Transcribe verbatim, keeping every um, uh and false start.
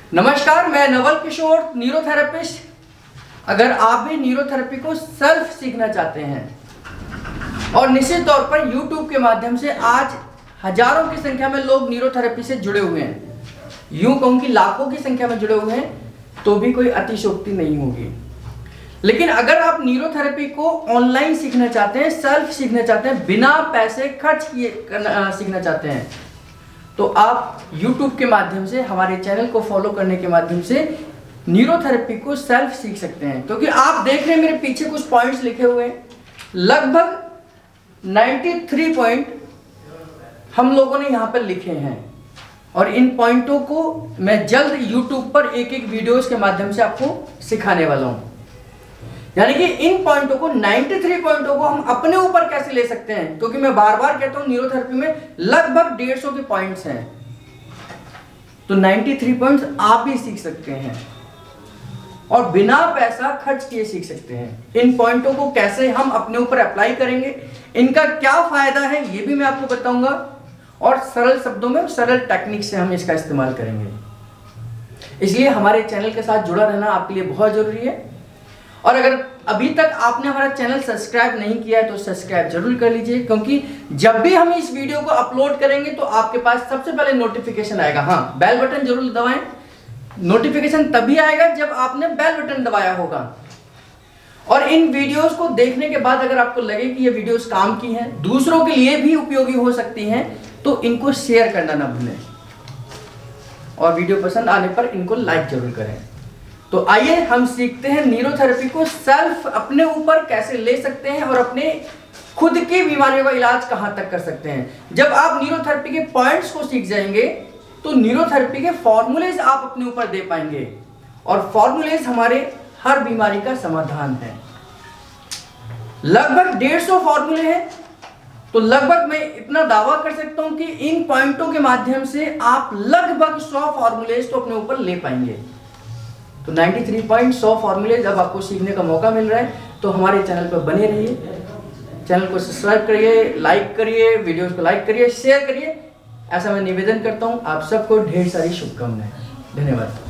नमस्कार, मैं नवल किशोर, न्यूरोथेरेपिस्ट। अगर आप भी न्यूरोथेरेपी को सेल्फ सीखना चाहते हैं और निश्चित तौर पर यूट्यूब के माध्यम से आज हजारों की संख्या में लोग न्यूरोथेरेपी से जुड़े हुए हैं, यूं कहूं कि लाखों की संख्या में जुड़े हुए हैं, तो भी कोई अतिशयोक्ति नहीं होगी। लेकिन अगर आप न्यूरोथेरेपी को ऑनलाइन सीखना चाहते हैं, सेल्फ सीखना चाहते हैं, बिना पैसे खर्च किए सीखना चाहते हैं, तो आप YouTube के माध्यम से, हमारे चैनल को फॉलो करने के माध्यम से न्यूरोथेरेपी को सेल्फ सीख सकते हैं। क्योंकि आप देख रहे हैं मेरे पीछे कुछ पॉइंट्स लिखे हुए हैं, लगभग तिरानवे पॉइंट हम लोगों ने यहाँ पर लिखे हैं और इन पॉइंटों को मैं जल्द YouTube पर एक एक वीडियोस के माध्यम से आपको सिखाने वाला हूँ। यानी कि इन पॉइंटों को तिरानवे पॉइंटों को हम अपने ऊपर कैसे ले सकते हैं, क्योंकि मैं बार बार कहता हूं न्यूरोथेरेपी में लगभग डेढ़ सौ के पॉइंट्स हैं, तो तिरानवे पॉइंट्स आप भी सीख सकते हैं और बिना पैसा खर्च किए सीख सकते हैं। इन पॉइंटों को कैसे हम अपने ऊपर अप्लाई करेंगे, इनका क्या फायदा है, ये भी मैं आपको बताऊंगा और सरल शब्दों में, सरल टेक्निक से हम इसका इस्तेमाल करेंगे। इसलिए हमारे चैनल के साथ जुड़ा रहना आपके लिए बहुत जरूरी है। और अगर अभी तक आपने हमारा चैनल सब्सक्राइब नहीं किया है तो सब्सक्राइब जरूर कर लीजिए, क्योंकि जब भी हम इस वीडियो को अपलोड करेंगे तो आपके पास सबसे पहले नोटिफिकेशन आएगा। हाँ, बेल बटन जरूर दबाएं। नोटिफिकेशन तभी आएगा जब आपने बेल बटन दबाया होगा। और इन वीडियोस को देखने के बाद अगर आपको लगे कि ये वीडियोस काम की हैं, दूसरों के लिए भी उपयोगी हो सकती हैं, तो इनको शेयर करना ना भूलें और वीडियो पसंद आने पर इनको लाइक जरूर करें। तो आइए हम सीखते हैं न्यूरोथेरेपी को सेल्फ अपने ऊपर कैसे ले सकते हैं और अपने खुद की बीमारियों का इलाज कहां तक कर सकते हैं। जब आप न्यूरोथेरेपी के पॉइंट्स को सीख जाएंगे तो न्यूरोथेरेपी के फॉर्मूलेज आप अपने ऊपर दे पाएंगे और फॉर्मूलेज हमारे हर बीमारी का समाधान है। लगभग डेढ़ सौ फॉर्मूले हैं, तो लगभग मैं इतना दावा कर सकता हूं कि इन पॉइंटों के माध्यम से आप लगभग सौ फॉर्मूलेज तो अपने ऊपर ले पाएंगे। तो तिरानवे पॉइंट सौ फॉर्मूले जब आपको सीखने का मौका मिल रहा है तो हमारे चैनल पर बने रहिए, चैनल को सब्सक्राइब करिए, लाइक करिए, वीडियोस को लाइक करिए, शेयर करिए। ऐसा मैं निवेदन करता हूं। आप सबको ढेर सारी शुभकामनाएं। धन्यवाद।